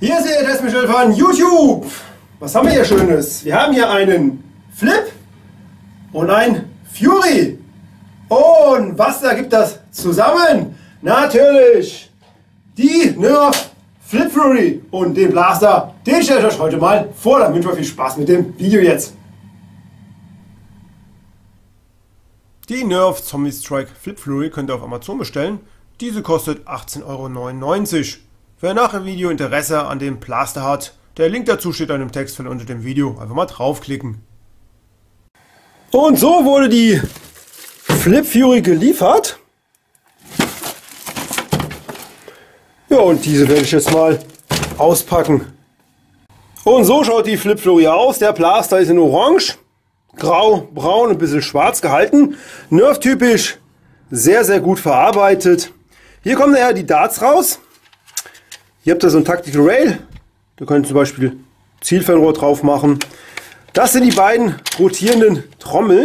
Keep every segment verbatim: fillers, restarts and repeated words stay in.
Hier ist der Testmichel von YouTube. Was haben wir hier Schönes? Wir haben hier einen Flip und ein Fury. Und was ergibt das zusammen? Natürlich die Nerf Flip Fury und den Blaster. Den stelle ich euch heute mal vor. Dann wünsche ich euch viel Spaß mit dem Video jetzt. Die Nerf Zombie Strike Flip Fury könnt ihr auf Amazon bestellen. Diese kostet achtzehn Euro neunundneunzig. Wer nach dem Video Interesse an dem Blaster hat, der Link dazu steht an dem Textfeld unter dem Video. Einfach mal draufklicken. Und so wurde die Flip Fury geliefert. Ja, und diese werde ich jetzt mal auspacken. Und so schaut die Flip Fury aus. Der Blaster ist in Orange, Grau, Braun, ein bisschen schwarz gehalten. Nerf typisch, sehr, sehr gut verarbeitet. Hier kommen daher die Darts raus. Hier habt ihr so ein Tactical Rail. Da könnt ihr zum Beispiel Zielfernrohr drauf machen. Das sind die beiden rotierenden Trommeln.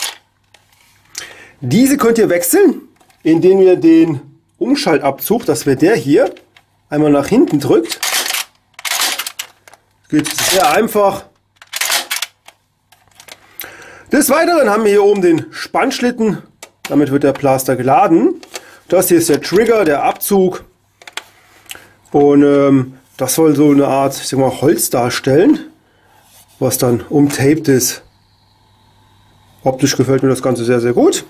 Diese könnt ihr wechseln, indem ihr den Umschaltabzug, das wäre der hier, einmal nach hinten drückt. Geht sehr einfach. Des Weiteren haben wir hier oben den Spannschlitten. Damit wird der Blaster geladen. Das hier ist der Trigger, der Abzug. Und ähm, das soll so eine Art, ich sag mal, Holz darstellen, was dann umtaped ist. Optisch gefällt mir das Ganze sehr, sehr gut.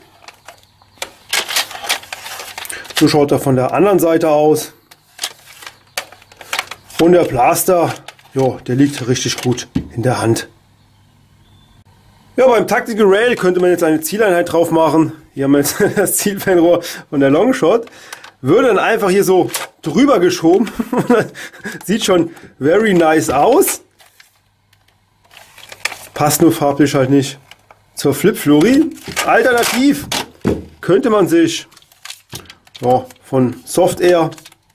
So schaut er von der anderen Seite aus. Und der Blaster, jo, der liegt richtig gut in der Hand. Ja, beim Tactical Rail könnte man jetzt eine Zieleinheit drauf machen. Hier haben wir jetzt das Zielfernrohr von der Longshot. Würde dann einfach hier so drüber geschoben. Sieht schon very nice aus. Passt nur farblich halt nicht zur Flip Fury. Alternativ könnte man sich ja, von Soft Air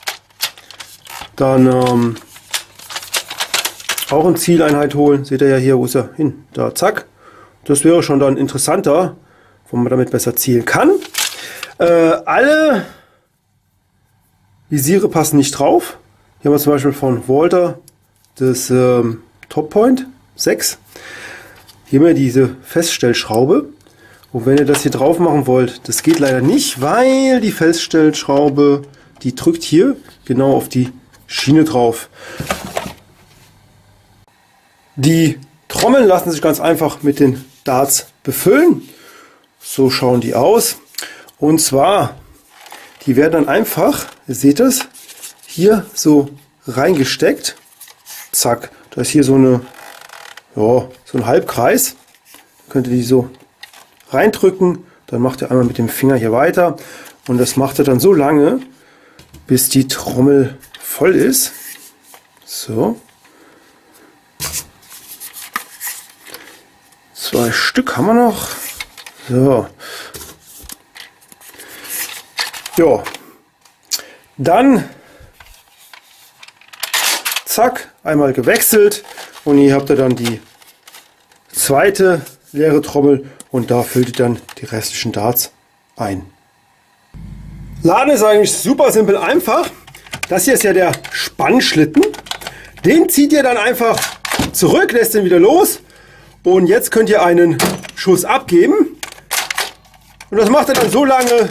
dann ähm, auch eine Zieleinheit holen. Seht ihr ja hier, wo ist er hin? Da, zack. Das wäre schon dann interessanter, wo man damit besser zielen kann. Äh, alle Visiere passen nicht drauf. Hier haben wir zum Beispiel von Walther das ähm, Top Point sechs. Hier haben wir diese Feststellschraube. Und wenn ihr das hier drauf machen wollt, das geht leider nicht, weil die Feststellschraube, die drückt hier genau auf die Schiene drauf. Die Trommeln lassen sich ganz einfach mit den Darts befüllen. So schauen die aus. Und zwar, die werden dann einfach, ihr seht es, hier so reingesteckt. Zack, da ist hier so eine, ja, so ein Halbkreis. Könnt ihr die so reindrücken. Dann macht ihr einmal mit dem Finger hier weiter. Und das macht ihr dann so lange, bis die Trommel voll ist. So. Zwei Stück haben wir noch. So. Ja. Dann zack, einmal gewechselt und hier habt ihr dann die zweite leere Trommel und da füllt ihr dann die restlichen Darts ein. Laden ist eigentlich super simpel einfach. Das hier ist ja der Spannschlitten. Den zieht ihr dann einfach zurück, lässt den wieder los. Und jetzt könnt ihr einen Schuss abgeben. Und das macht ihr dann so lange,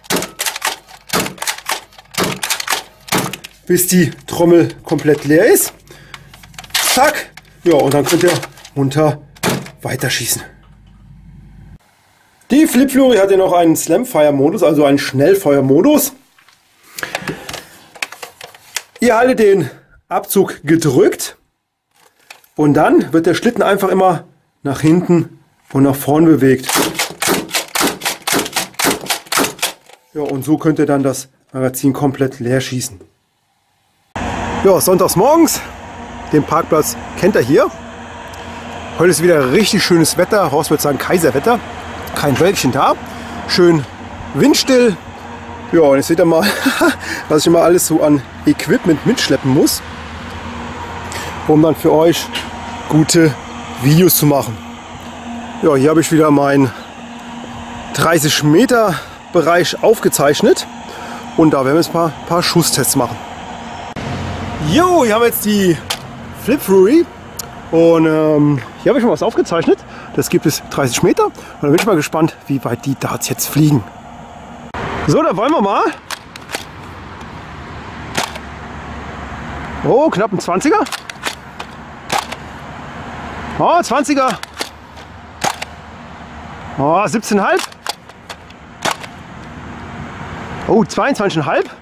bis die Trommel komplett leer ist. Zack. Ja, und dann könnt ihr munter weiterschießen. Die Flip Fury hat ja noch einen Slamfire-Modus, also einen Schnellfeuer-Modus. Ihr haltet den Abzug gedrückt und dann wird der Schlitten einfach immer nach hinten und nach vorn bewegt. Ja, und so könnt ihr dann das Magazin komplett leer schießen. Ja, sonntags morgens, den Parkplatz kennt ihr hier. Heute ist wieder richtig schönes Wetter, Horst würde sagen Kaiserwetter. Kein Wölkchen da, schön windstill. Ja, und jetzt seht ihr mal, was ich immer alles so an Equipment mitschleppen muss, um dann für euch gute Videos zu machen. Ja, hier habe ich wieder meinen dreißig Meter Bereich aufgezeichnet und da werden wir jetzt mal ein paar Schusstests machen. Jo, hier haben wir jetzt die Flip Fury und ähm, hier habe ich schon was aufgezeichnet. Das gibt es dreißig Meter und da bin ich mal gespannt, wie weit die Darts jetzt fliegen. So, da wollen wir mal. Oh, knapp ein zwanziger. Oh, zwanziger. Oh, siebzehn Komma fünf. Oh, zweiundzwanzig Komma fünf.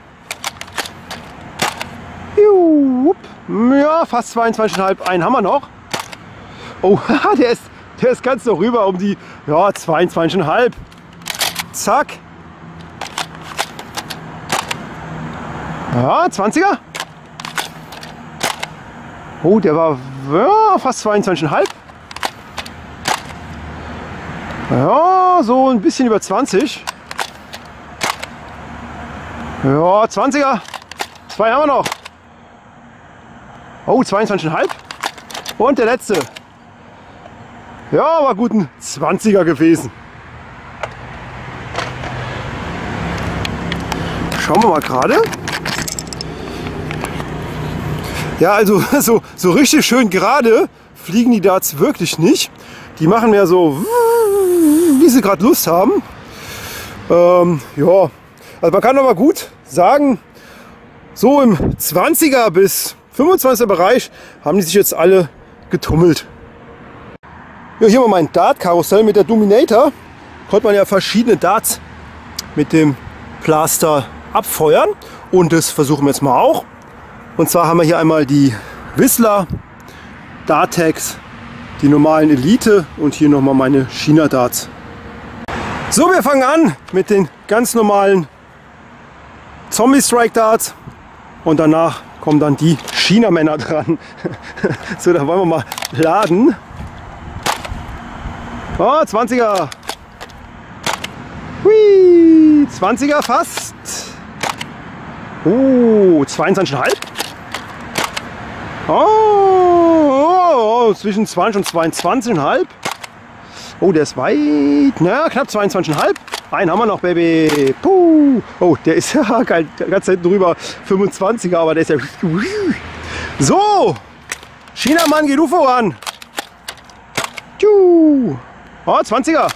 Ja, fast zweiundzwanzig Komma fünf. Einen haben wir noch. Oh, der ist, der ist ganz noch rüber um die ja, zweiundzwanzig Komma fünf. Zack. Ja, zwanziger. Oh, der war ja, fast zweiundzwanzig Komma fünf. Ja, so ein bisschen über zwanzig. Ja, zwanziger. Zwei haben wir noch. Oh, zweiundzwanzig Komma fünf. Und der letzte. Ja, war gut ein zwanziger gewesen. Schauen wir mal gerade. Ja, also so, so richtig schön gerade fliegen die Darts wirklich nicht. Die machen mehr so, wie sie gerade Lust haben. Ähm, ja, also man kann aber gut sagen, so im zwanziger bis fünfundzwanziger Bereich haben die sich jetzt alle getummelt. Ja, hier mal mein Dart-Karussell mit der Dominator. Konnte man ja verschiedene Darts mit dem Blaster abfeuern und das versuchen wir jetzt mal auch. Und zwar haben wir hier einmal die Whistler, Dartex, die normalen Elite und hier nochmal meine China Darts. So, wir fangen an mit den ganz normalen Zombie Strike Darts und danach kommen dann die China Männer dran. So, da wollen wir mal laden. Oh, zwanziger. Hui, zwanziger fast. Oh, zweiundzwanzig Komma fünf. Oh, oh, oh, zwischen zwanzig und zweiundzwanzig Komma fünf. Oh, der ist weit. Na, knapp zweiundzwanzig Komma fünf. Einen haben wir noch, Baby. Puh. Oh, der ist ja geil, ganz hinten drüber. fünfundzwanziger, aber der ist ja. So, Chinamann, geh du voran. Oh, zwanziger.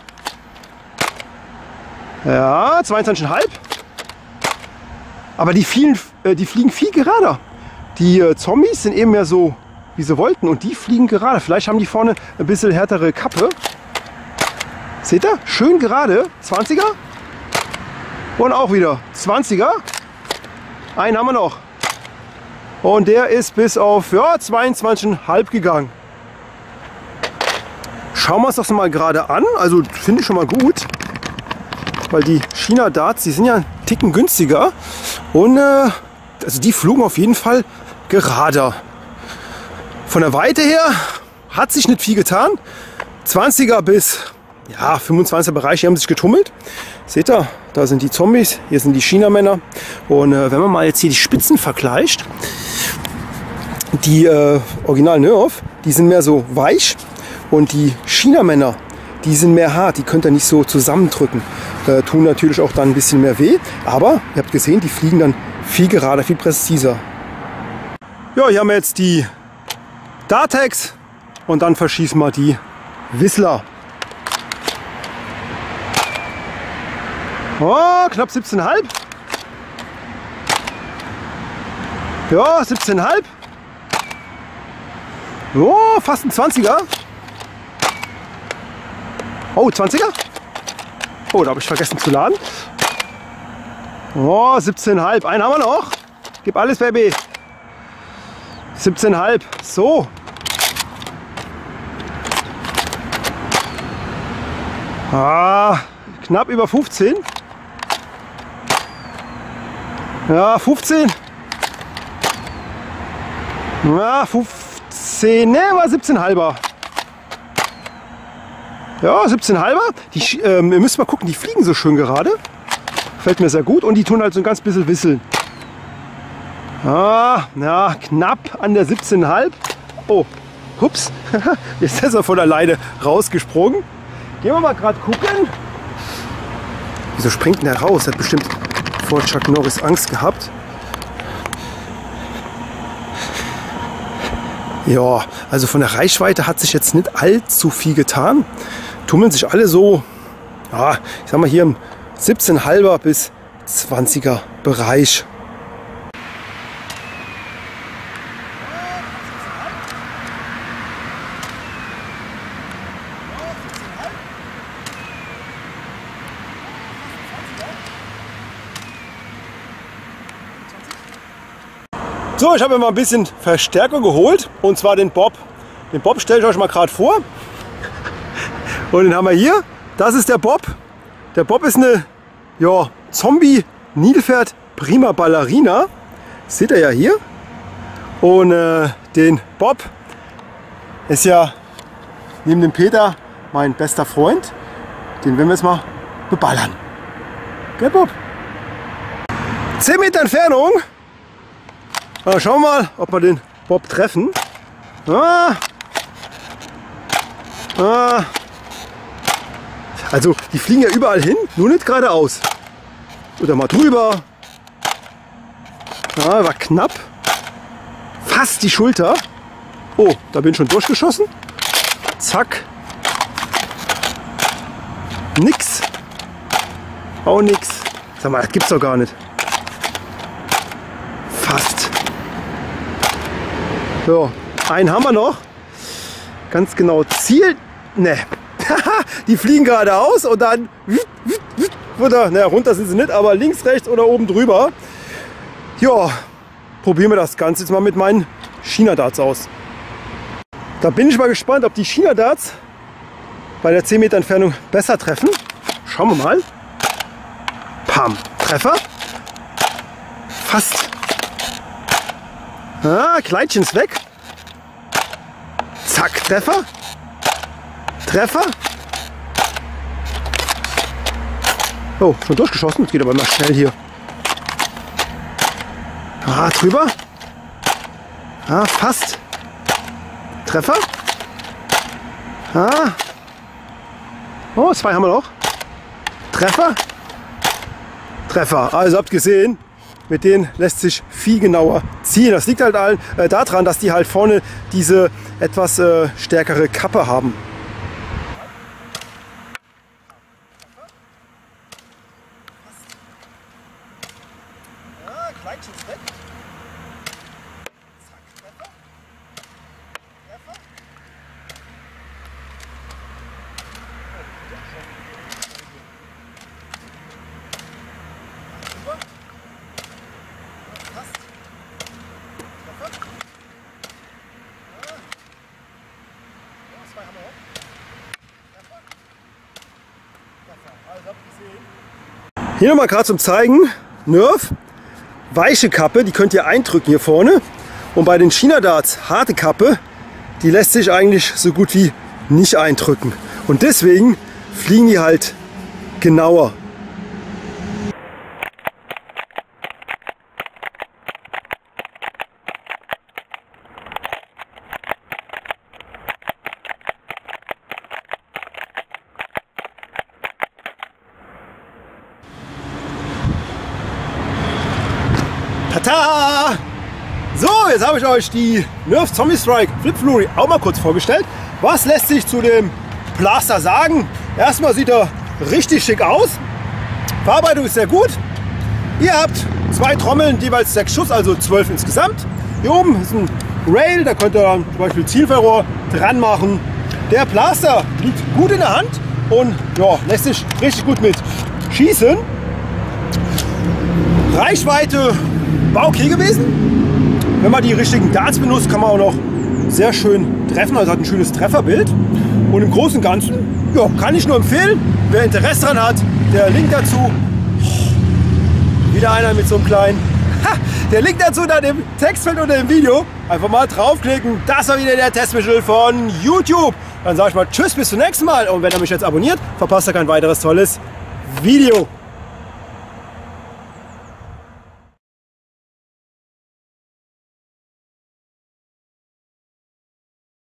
Ja, zweiundzwanzig Komma fünf. Aber die, vielen, äh, die fliegen viel gerader. Die äh, Zombies sind eben mehr so, wie sie wollten. Und die fliegen gerade. Vielleicht haben die vorne ein bisschen härtere Kappe. Seht ihr? Schön gerade. zwanziger. Und auch wieder zwanziger. Einen haben wir noch. Und der ist bis auf ja, zweiundzwanzig Komma fünf gegangen. Schauen wir uns das mal gerade an. Also finde ich schon mal gut. Weil die China Darts, die sind ja einen Ticken günstiger. Und äh, also die flogen auf jeden Fall gerader. Von der Weite her hat sich nicht viel getan. zwanziger bis ja, fünfundzwanziger Bereich, die haben sich getummelt. Seht ihr, da sind die Zombies, hier sind die China-Männer. Und äh, wenn man mal jetzt hier die Spitzen vergleicht, die äh, Original Nerf, die sind mehr so weich. Und die China-Männer, die sind mehr hart, die könnt ihr nicht so zusammendrücken. Äh, tun natürlich auch dann ein bisschen mehr weh. Aber ihr habt gesehen, die fliegen dann viel gerader, viel präziser. Ja, hier haben wir jetzt die Dartex und dann verschießen wir die Whistler. Oh, knapp siebzehn Komma fünf. Ja, siebzehn Komma fünf. Oh, fast ein zwanziger. Oh, zwanziger. Oh, da habe ich vergessen zu laden. Oh, siebzehn Komma fünf. Einen haben wir noch. Gib alles, Baby. siebzehn Komma fünf. So. Ah, knapp über fünfzehn. Ja, fünfzehn. Ja, fünfzehn. Ne, war siebzehn Komma fünf. Ja, siebzehn Komma fünf. Die, ähm, ihr müsst mal gucken, die fliegen so schön gerade. Fällt mir sehr gut. Und die tun halt so ein ganz bisschen wisseln. Ah, ja, knapp an der siebzehn Komma fünf. Oh, hups. Jetzt ist er von alleine rausgesprungen. Gehen wir mal gerade gucken. Wieso springt denn der raus? Er hat bestimmt vor Chuck Norris Angst gehabt. Ja, also von der Reichweite hat sich jetzt nicht allzu viel getan. Tummeln sich alle so, ja, ich sag mal hier im siebzehn Komma fünfer bis zwanziger Bereich. So, ich habe mir mal ein bisschen Verstärkung geholt, und zwar den Bob. Den Bob stelle ich euch mal gerade vor. Und den haben wir hier. Das ist der Bob. Der Bob ist eine, ja, Zombie-Nilpferd Prima Ballerina. Das seht ihr ja hier. Und äh, den Bob ist ja neben dem Peter mein bester Freund. Den werden wir jetzt mal beballern. Der Bob. zehn Meter Entfernung. Na, schauen wir mal, ob wir den Bob treffen. Ah. Ah. Also, die fliegen ja überall hin, nur nicht geradeaus. Oder mal drüber. Ah, war knapp. Fast die Schulter. Oh, da bin ich schon durchgeschossen. Zack. Nix. Auch nix. Sag mal, das gibt's doch gar nicht. Fast. So, einen haben wir noch. Ganz genau Ziel. Ne. Die fliegen geradeaus und dann oder, naja, runter sind sie nicht, aber links, rechts oder oben drüber. Ja, probieren wir das Ganze jetzt mal mit meinen China-Darts aus. Da bin ich mal gespannt, ob die China-Darts bei der zehn Meter Entfernung besser treffen. Schauen wir mal. Pam. Treffer. Fast. Ah, Kleidchen ist weg. Zack, Treffer. Treffer. Oh, schon durchgeschossen. Das geht aber mal schnell hier. Ah, drüber. Ah, fast. Treffer. Ah. Oh, zwei haben wir noch. Treffer. Treffer. Also habt gesehen, mit denen lässt sich viel genauer ziehen. Das liegt halt allen, äh, daran, dass die halt vorne diese etwas äh, stärkere Kappe haben. Hier nochmal gerade zum Zeigen, Nerf, weiche Kappe, die könnt ihr eindrücken hier vorne. Und bei den China-Darts, harte Kappe, die lässt sich eigentlich so gut wie nicht eindrücken. Und deswegen fliegen die halt genauer. Tata! So, jetzt habe ich euch die Nerf Zombie Strike Flip Flurry auch mal kurz vorgestellt. Was lässt sich zu dem Blaster sagen? Erstmal sieht er richtig schick aus. Verarbeitung ist sehr gut. Ihr habt zwei Trommeln, jeweils sechs Schuss, also zwölf insgesamt. Hier oben ist ein Rail, da könnt ihr dann zum Beispiel Zielfernrohr dran machen. Der Blaster liegt gut in der Hand und ja, lässt sich richtig gut mit schießen. Reichweite war okay gewesen. Wenn man die richtigen Darts benutzt, kann man auch noch sehr schön treffen. Also hat ein schönes Trefferbild. Und im Großen und Ganzen ja, kann ich nur empfehlen, wer Interesse daran hat, der Link dazu. Wieder einer mit so einem kleinen. Ha, der Link dazu unter dem Textfeld unter dem Video. Einfach mal draufklicken. Das war wieder der Testmittel von YouTube. Dann sage ich mal Tschüss, bis zum nächsten Mal. Und wenn ihr mich jetzt abonniert, verpasst ihr kein weiteres tolles Video.